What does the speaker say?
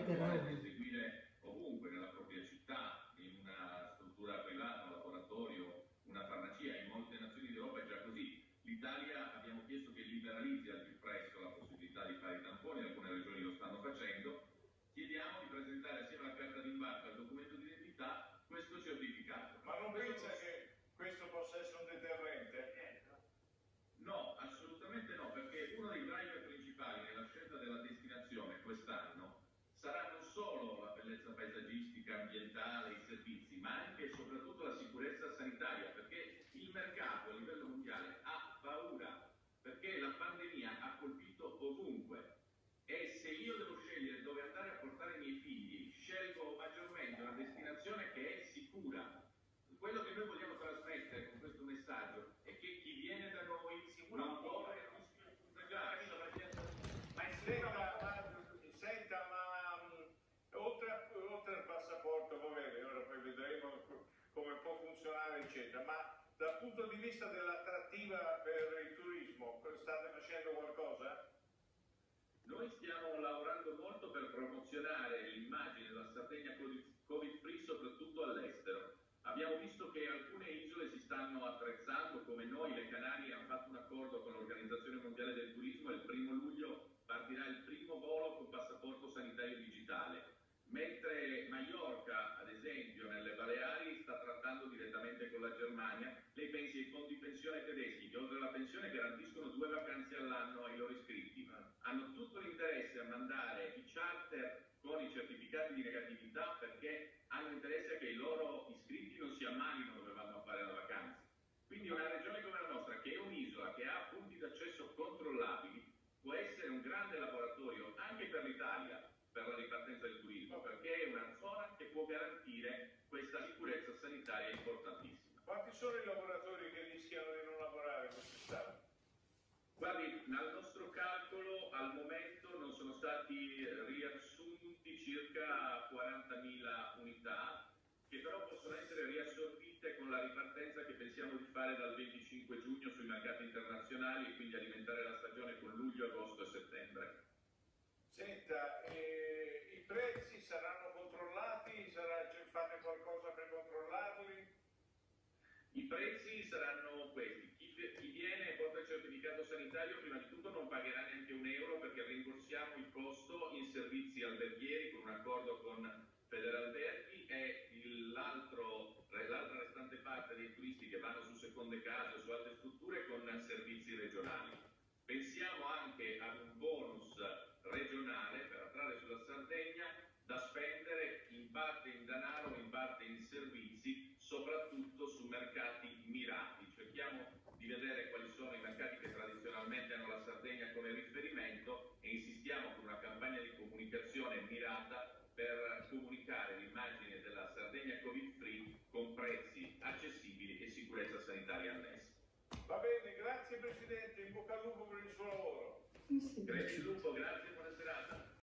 può eseguire ovunque, nella propria città, in una struttura privata, un laboratorio, una farmacia. In molte nazioni d'Europa è già così. L'Italia abbiamo chiesto che liberalizzi al più presto la possibilità di fare i tamponi, alcune regioni lo stanno facendo. Chiediamo di presentare assieme alla carta d'imbarco e al documento di identità questo certificato. Ma non pensa che questo possa essere un deterrente? No, assolutamente no, perché uno dei driver principali nella scelta della destinazione quest'anno sarà non solo la bellezza paesaggistica, ambientale, i servizi, ma anche e soprattutto la sicurezza sanitaria, perché il mercato a livello mondiale ha paura, perché la pandemia ha colpito ovunque. E se io devo scegliere dove andare a portare i miei figli, scelgo maggiormente una destinazione che è sicura. Quello che noi vogliamo trasmettere con questo messaggio è che chi viene da noi non corre il rischio di contagiarsi. Oltre al passaporto, va bene, ora poi vedremo come può funzionare, eccetera, ma dal punto di vista dell'attrattiva per il turismo, state facendo qualcosa? Noi stiamo lavorando molto per promozionare l'immagine della Sardegna Covid-free soprattutto all'estero. Abbiamo visto che alcune isole si stanno attrezzando, come noi, le Canarie hanno fatto un accordo con l'Organizzazione Mondiale del Turismo e il 1° luglio partirà il primo volo con passaporto sanitario digitale, mentre Maiorca, ad esempio, nelle Baleari sta trattando direttamente con la Germania. Lei pensi ai fondi pensione tedeschi che oltre alla pensione garantiscono 2 vacanze all'anno ai loro iscritti, hanno tutto l'interesse a mandare i charter con i certificati di negatività perché hanno interesse a che i loro iscritti non si ammalino dove vanno a fare la vacanza. Quindi una regione come la nostra, che è un'isola, che ha punti d'accesso controllabili, può essere un grande laboratorio anche per l'Italia, per la ripartenza del turismo, perché è una zona che può garantire questa sicurezza sanitaria importantissima. Quanti sono i lavoratori che rischiano di non lavorare quest'estate? Guardi, dal nostro calcolo al momento non sono stati riassunti circa 40.000 unità, che però possono essere riassorbite con la ripartenza che pensiamo di fare dal 25 giugno sui mercati internazionali e quindi alimentare la stagione con luglio, agosto e settembre. Senta, i prezzi saranno controllati? Fate qualcosa per controllarli? I prezzi saranno questi. Chi viene e porta il certificato sanitario prima di tutto non pagherà neanche €1 perché rimborsiamo il costo in servizi alberghieri con un accordo con Federalberghi e l'altra restante parte dei turisti che vanno su seconde case o su altre strutture con servizi regionali. Pensiamo anche ad un bonus regionale per attrarre sulla Sardegna da spendere in parte in denaro, in parte in servizi, soprattutto su mercati mirati. Cerchiamo di vedere quali sono i mercati che tradizionalmente hanno la Sardegna come riferimento e insistiamo con una campagna di comunicazione mirata per comunicare l'immagine della Sardegna Covid-free con prezzi accessibili e sicurezza sanitaria annessa. Va bene, grazie Presidente, in bocca al lupo per il suo lavoro. Grazie al lupo, grazie.